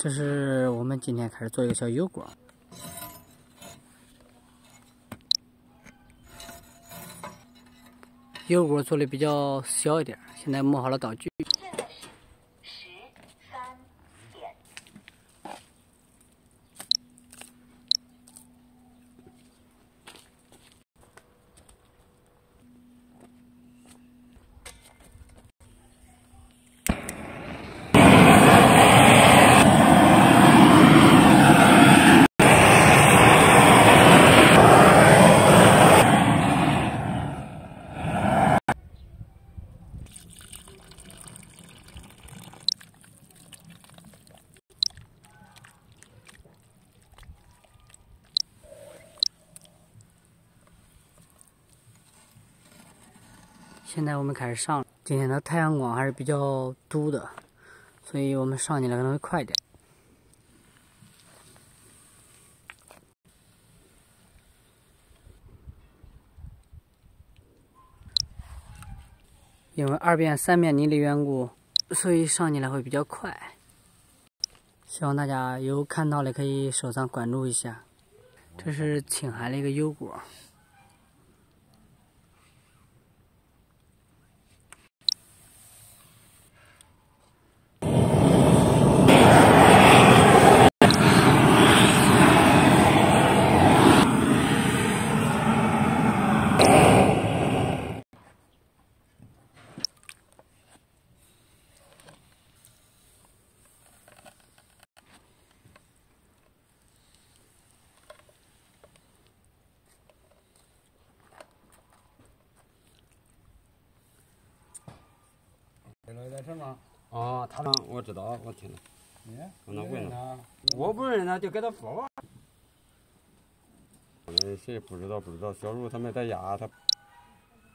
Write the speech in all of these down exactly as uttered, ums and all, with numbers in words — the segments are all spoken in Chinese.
这是我们今天开始做一个小油锅。油锅做的比较小一点，现在磨好了道具。 现在我们开始上，今天的太阳光还是比较毒的，所以我们上起来可能会快一点。因为二遍三遍泥的缘故，所以上起来会比较快。希望大家有看到的可以收藏关注一下。这是青海的一个油锅。 来在什么？ 啊，他我知道，我听了。 哎， 我那问他， 我不认他，就给他说吧。那谁不知道不知道，小茹他们在家，他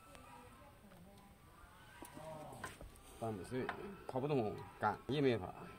半不水，跑不动，干也没法。